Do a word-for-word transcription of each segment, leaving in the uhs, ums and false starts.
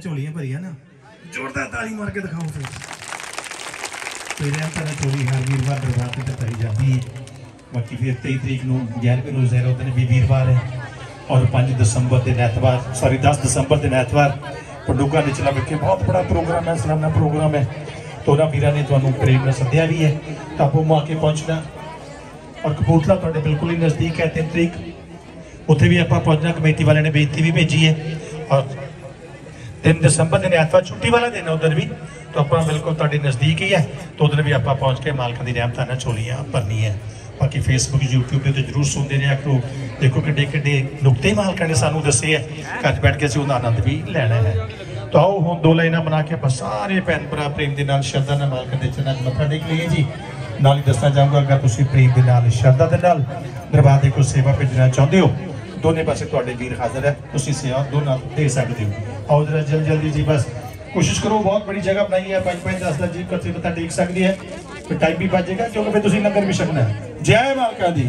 झोलियां भरिया ना, जोरदार ताली मार के दिखाओ फिर। तो रहमत ना झोली हर वीरवार दरबार से भरी जाती है। बाकी फिर तेई तरीक को ग्यारहवें रोज़ है, उस दिन भी वीरवार है। और पाँच दिसंबर दिन ऐतवार, सॉरी दस दिसंबर दिन ऐतवार पंडुगा निचला विखे बहुत बड़ा प्रोग्राम है, सलाना प्रोग्राम है। तो उन्होंने वीर ने तुम्हें प्रेम ने सद्या भी है, तो आप आके पहुँचना। और कपूरथला तो बिल्कुल ही नज़दीक है, तीन तरीक उत्थे भी आप पहुँचना। कमेटी वाले ने बेनती भी भेजी है। और तीन दिसंबर दिन ऐतवार छुट्टी वाला दिन है उधर भी, तो आप बिल्कुल तुहाडे नज़दीक ही है। तो उधर भी आप पहुँच के मालकां दी रहमतां नाल झोलियां भरनी है। बाकी फेसबुक यूट्यूब पर तो जरूर सुनते रहा करो। देखो किड्डे किड्डे नुकते मालकां ने सानू दसे है, घर बैठ के असीं उहदा आनंद भी लैना है। तो आओ हुण दो लाइनां बना के आप सारे भैन भरा प्रेम के नाल श्रद्धा नाल मालकां दे चरनां 'च मत्था टेक लईए जी। नाल ही दसना चाहूँगा, अगर तुसीं प्रेम के नाल श्रद्धा दे नाल दरबार दे कोई सेवा भेजना चाहते हो, दोनों पासे तुहाडे वीर हाज़र है, तुसीं सेवा दोनों दे सकते हो। आओ जरा जल्दी जल्दी जी, बस कोशिश करो। बहुत बड़ी जगह बनाई है, पाँच पाँच दस दस जी कच्चे मत्था टेक सकती है। फिर टाइम भी बचेगा क्योंकि फिर तुसीं लंगर भी छकना है। जय मालका दी।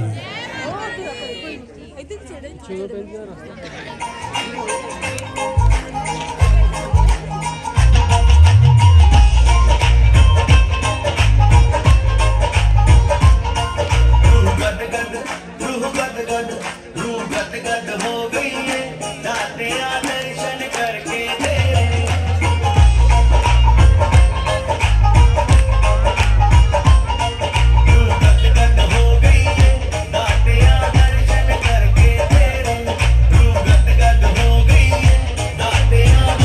दर्शन करके तेरे रूह गद गद हो गई है, दाते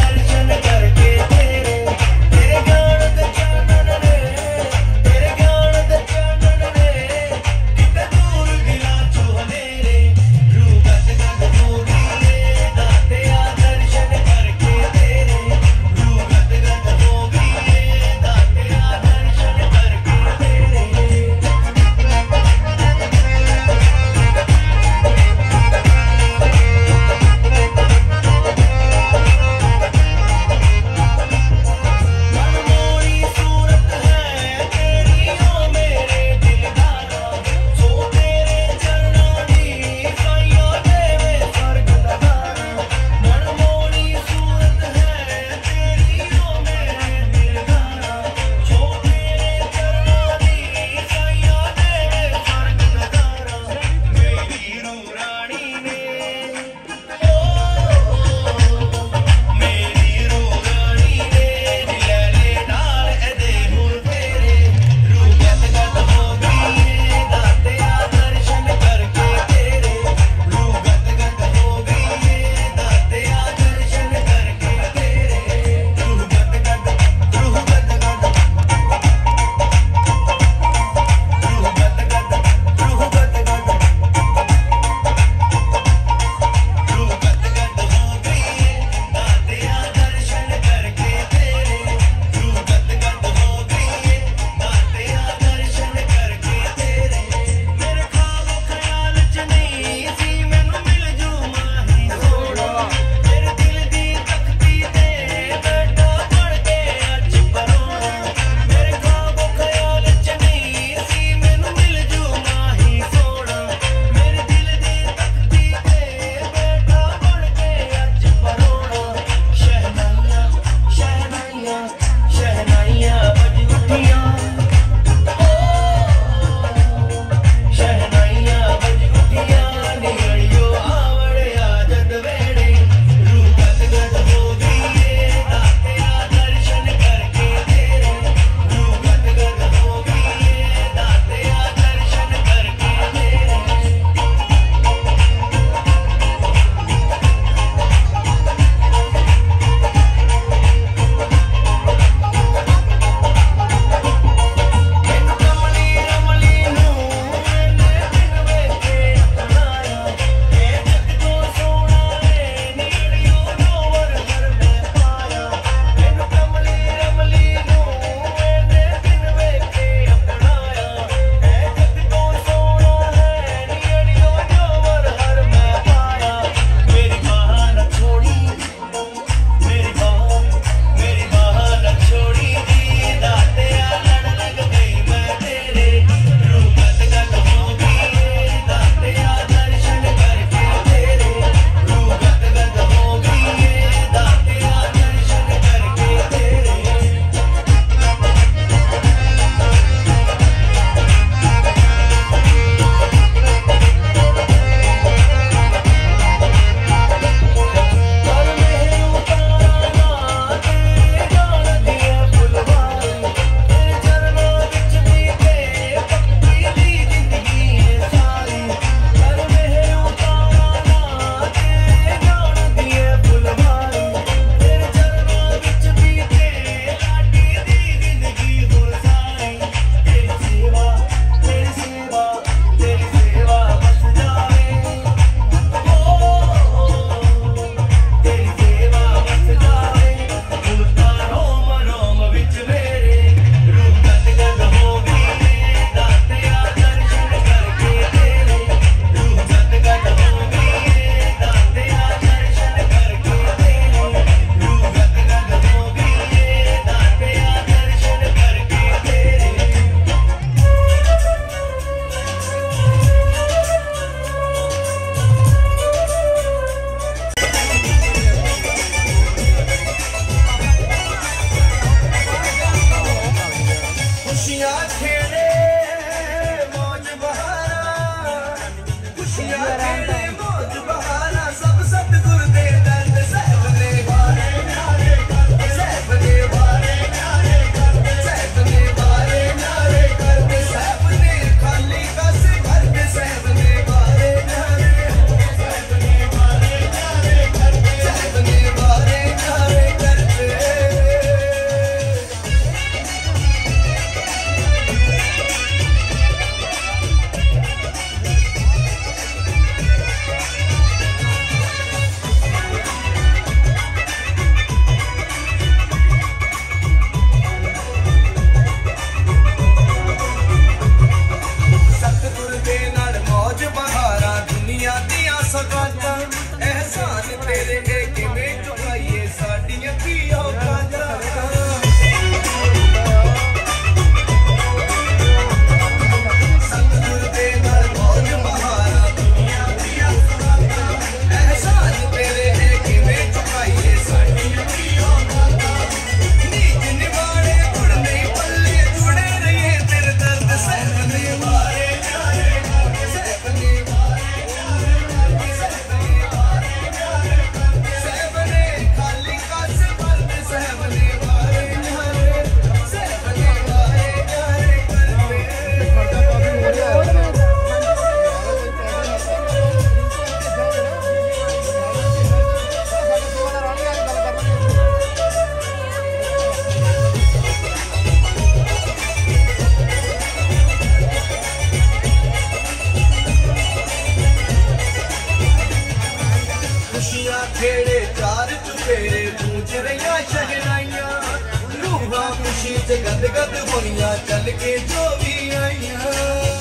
खुशियां खेड़े चार चुफेरे गूंज रहियां शहनाइयां रूहां खुशी च गद गद होइयां चल के जो भी आइयां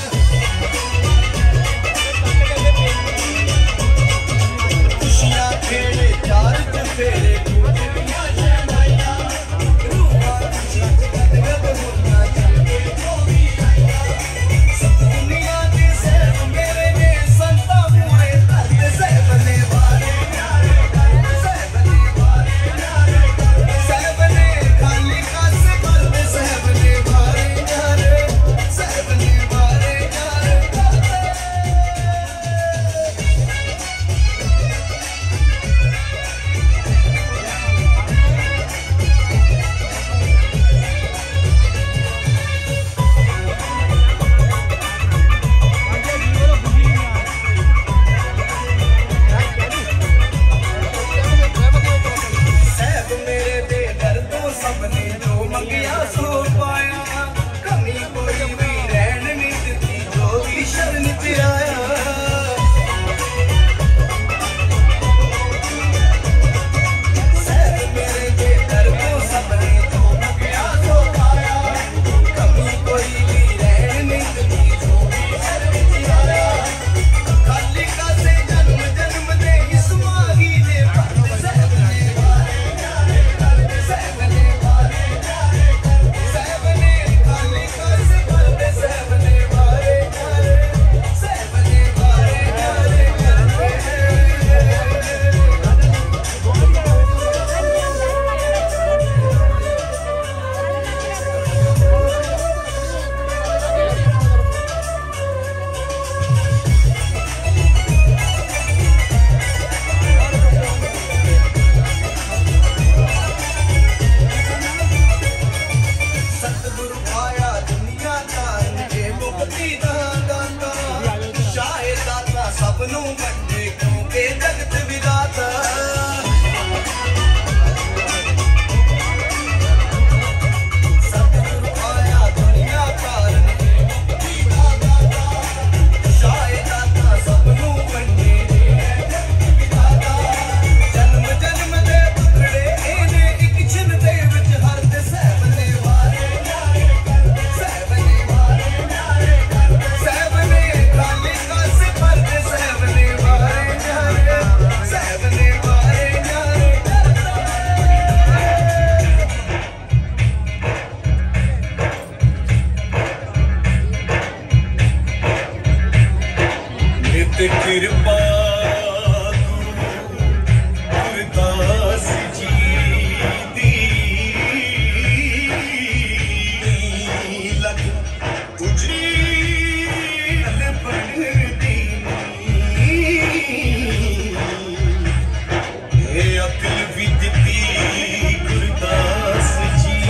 खुशियां खेड़े चार चुफेरे गूंज रहियां शहनाइयां रूहां खुशी च गद गद होइयां चल के जो भी आइयां सब दुनिया दे सैफ मेरे ने संता पूरे करते सैफ ने वारे प्यारे करते सैफ ने वारे प्यारे करते सैफ ने खाली कास करते सैफ ने वारे प्यारे सैफ ने वारे प्यारे करते सबने जो मंगिया सो पाया कमी कोई भी रहन नहीं दिती जो भी शरण च आया सैफ मेरे दे दर तो सबने जो मंगिया सो पाया कमी कोई भी रहन नहीं दिती जो भी शरण च आया खाली का से जन्म जन्म दे इस माही दे भक्त सैफ ने वारे प्यारे करते सैफ ने सबनों बंदे क्योंकि जगत विधाता सतगुरु आया दुनिया कारण शायद आता सबनों बंदे जगत विधाता जन्म जन्म दे टुकड़े एने एक छिन दे विच हर दे सैफ ने वारे प्यारे करते सैफ ने वारे प्यारे करते सैफ ने खाली कास करते सैफ ने वारे प्यारे सैफ ने वारे प्यारे नित कृपा गुरदास जी दी लग तुझी बन दी अकल भी दिती गुरदास जी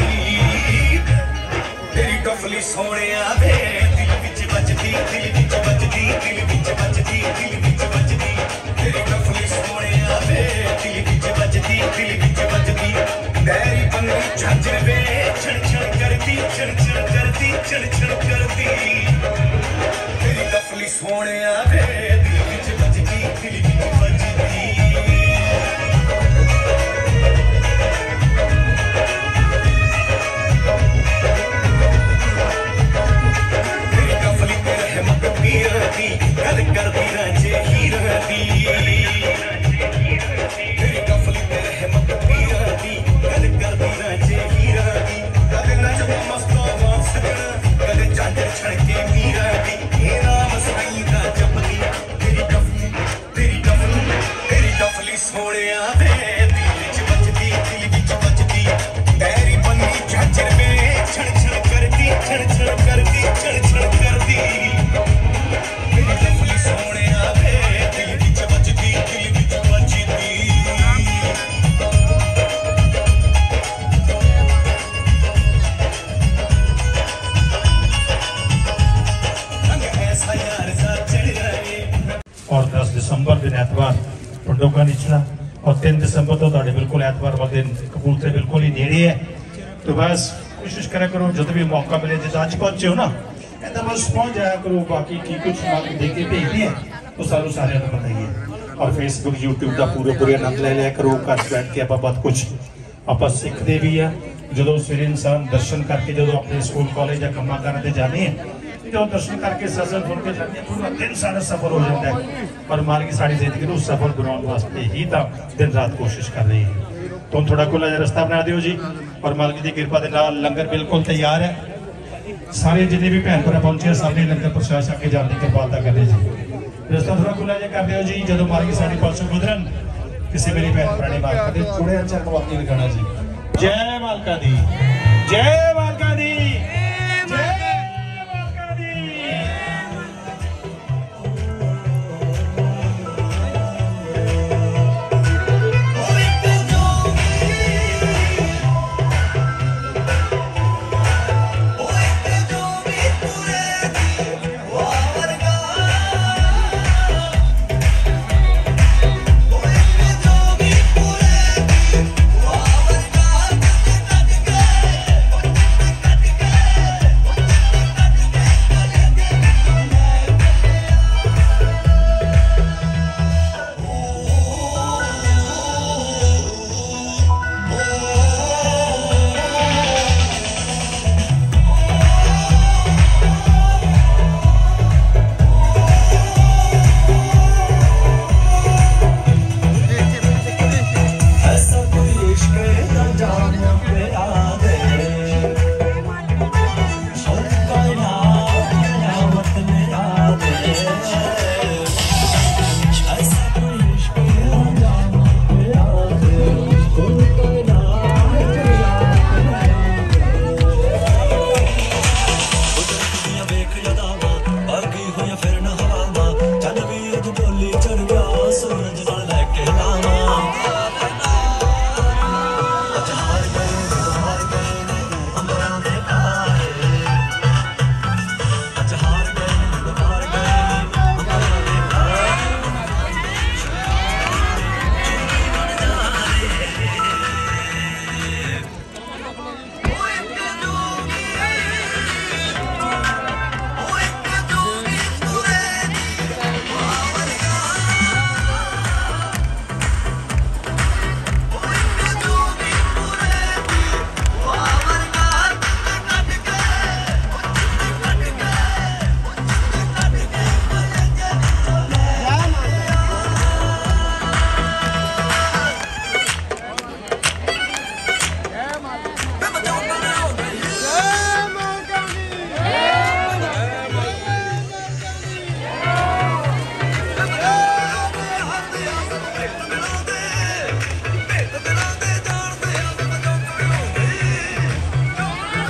तेरी टफली सोने वे दिल विच बजदी दिल विच बजदी दिल विच बजदी दिल विच बजदी तेरी टफली सोने वे दिल विच बजदी दिल विच बजदी तेरी बंगी झांझर वे छण छण करदी छण छण करदी छण छण करदी तेरी टफली सोने वे दिल विच बजदी दिल विच बजदी गल करदी रांझे हीर दी तेरी कफली ते रहमत पीर दी गल करदी रांझे हीर दी कदे नजम मस्तावा सजना कदे चादर छड़के मीर दी ए नाम साईं दा जपदी तेरी कफली तेरी कफली तेरी कफली सोहणिया वे दिल विच बजदी दिल विच बजदी तेरी बंगी झांझर में छण छण करदी छण छण करदी छण छण करदी सोने आवे दिल विच बजदी दिल विच बजदी और दस दिसंबर दिन एतवार पंडोका निचला और तीन दिसंबर तो बिल्कुल एतवार वाले दिन कबूलते बिल्कुल ही नेड़े है। तो बस कोशिश करा करो जो भी मौका मिले जो अच पहुंचे हो ना बस पहुंच जाया करो। बाकी की कुछ देख के भेजती है तो सारू सारे बताइए। और फेसबुक यूट्यूब का पूरे पूरे आनंद ले लिया करो। घर बैठ के आप बहुत कुछ आप सीखते भी है। जो सवेरे इंसान दर्शन करके जो अपने स्कूल कॉलेज या कमा करते जाने जो दर्शन करके सजन सुन के जाते पूरा दिन सारा सफल हो जाता है। और मालिक साड़ी जिंदगी को सफल बनाने वास्ते ही तो दिन रात कोशिश कर रही है। तो थोड़ा खुला जिहा रस्ता बना दियो जी। और मालिक की कृपा के नाल लंगर बिल्कुल तैयार है। सारे जिन्हें भी भैन भरा पहुंचे सबने लंगर प्रशाद छक के जाने की कृपालता कर जी। रस्ता थोड़ा खुला जिहा कर दियो जी। जो मालिक साड़ी पासों गुजरन किसी मेरी भैन भरा ने मार कर थोड़े अच्छा को अपनी लगाना जी। जय मालका दी, जय मालका दी, जय मालका दी।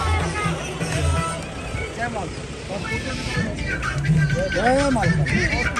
जय मालका।